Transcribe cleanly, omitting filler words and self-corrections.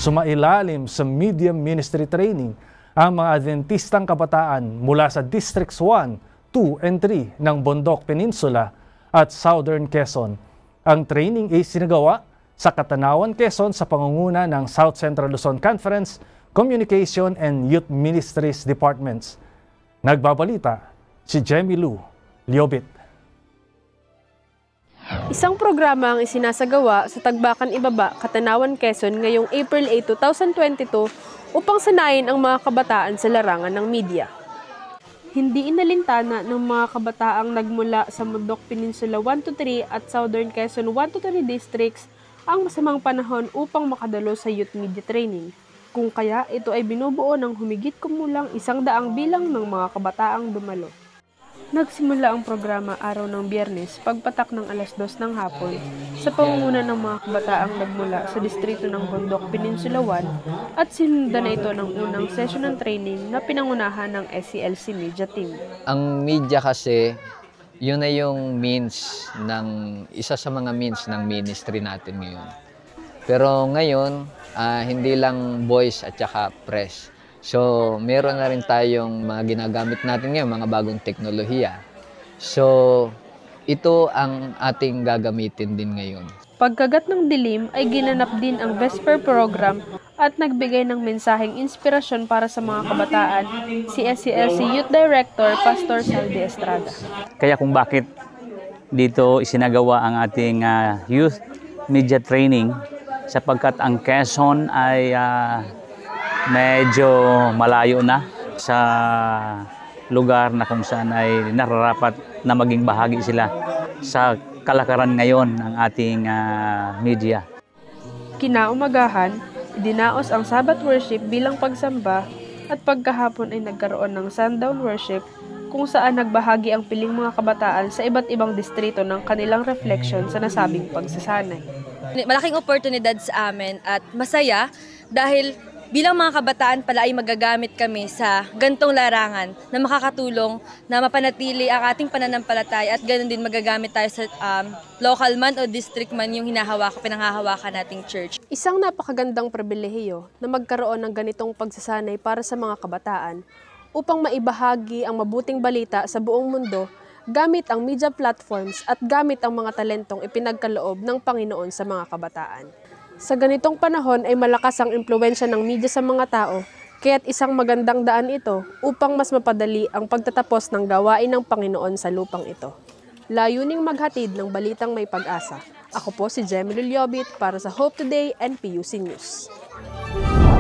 Sumailalim sa Media Ministry Training ang mga Adventistang kabataan mula sa Districts 1, 2, and 3 ng Bundok Peninsula at Southern Quezon. Ang training ay sinagawa sa Katanawan, Quezon sa pangunguna ng South Central Luzon Conference, Communication and Youth Ministries Departments. Nagbabalita si Jemmy Lou Liobit. Isang programa ang isinasagawa sa Tagbakan Ibaba, Katanawan, Quezon ngayong April 8, 2022 upang sanayin ang mga kabataan sa larangan ng media. Hindi inalintana ng mga kabataang nagmula sa Bundok Peninsula 1-3 at Southern Quezon 1-3 districts ang masamang panahon upang makadalo sa youth media training. Kung kaya ito ay binubuo ng humigit kumulang 100 bilang ng mga kabataang dumalo. Nagsimula ang programa araw ng Biyernes, pagpatak ng alas 2 ng hapon, sa pangunguna ng mga kabataang nagmula sa distrito ng Bundok Peninsula 1 at sinundan na ito ng unang session ng training na pinangunahan ng SCLC Media Team. Ang media kasi, yun na yung isa sa mga means ng ministry natin ngayon. Pero ngayon, hindi lang voice at saka press. So, meron na rin tayong mga ginagamit natin ngayon, mga bagong teknolohiya. So, ito ang ating gagamitin din ngayon. Pagkagat ng dilim ay ginanap din ang Vesper program at nagbigay ng mensaheng inspirasyon para sa mga kabataan si SCLC Youth Director Pastor Saldi Estrada. Kaya kung bakit dito isinagawa ang ating youth media training, sapagkat ang Quezon ay medyo malayo na sa lugar na kung saan ay nararapat na maging bahagi sila sa kalakaran ngayon ng ating media. Kinaumagahan, idinaos ang Sabbath worship bilang pagsamba at pagkahapon ay nagkaroon ng sundown worship kung saan nagbahagi ang piling mga kabataan sa iba't ibang distrito ng kanilang reflection sa nasabing pagsasanay. Malaking oportunidad sa amin at masaya dahil bilang mga kabataan pala ay magagamit kami sa gantong larangan na makakatulong na mapanatili ang ating pananampalataya at ganoon din magagamit tayo sa local man o district man yung pinanghahawakan nating church. Isang napakagandang pribilehiyo na magkaroon ng ganitong pagsasanay para sa mga kabataan upang maibahagi ang mabuting balita sa buong mundo gamit ang media platforms at gamit ang mga talentong ipinagkaloob ng Panginoon sa mga kabataan. Sa ganitong panahon ay malakas ang impluwensya ng media sa mga tao, kaya't isang magandang daan ito upang mas mapadali ang pagtatapos ng gawain ng Panginoon sa lupang ito. Layuning maghatid ng balitang may pag-asa. Ako po si Jemmy Liobit para sa Hope Today and PUC News.